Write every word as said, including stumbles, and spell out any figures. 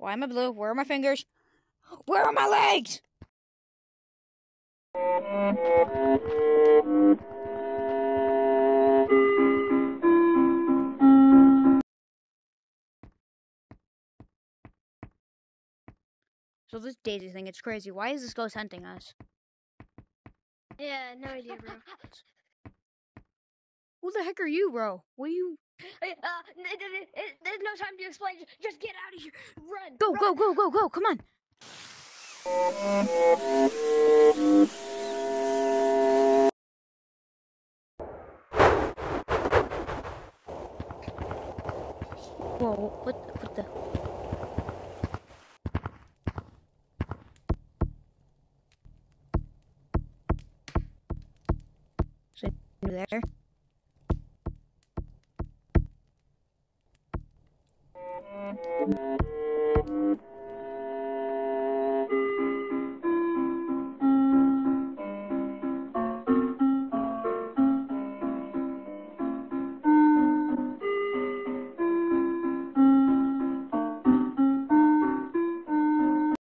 Why am I blue? Where are my fingers? Where are my legs? So this Daisy thing, it's crazy. Why is this ghost hunting us? Yeah, no idea, bro. Who the heck are you, bro? What are you? Uh, th- th- th- there's no time to explain. Just get out of here. Run. Go, run. go, go, go, go! Come on. Whoa! What? What the? So there.